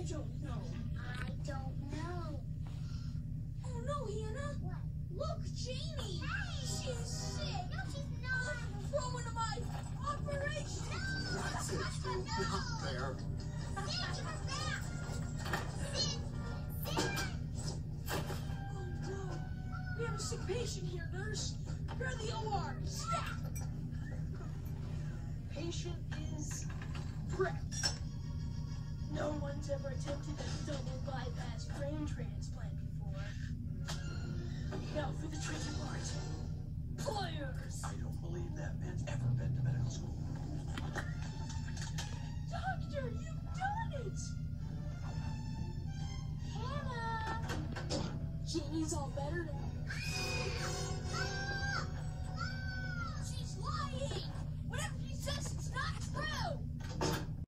don't know? I don't know. Oh no, Hannah! What? Look, Janie! Hey! She's sick! No, she's not. Throw into my operation! That's it, Stu. Not there. Sid, give her back. Sid! Sid! Oh no! We have a sick patient here, nurse! You're in the OR! Snap! Patient is prepped. No one's ever attempted a double bypass brain transplant before. Now for the tricky part. Pliers! I don't believe that man's ever been to medical school. Doctor, you've done it! Hannah! Janie's all better now.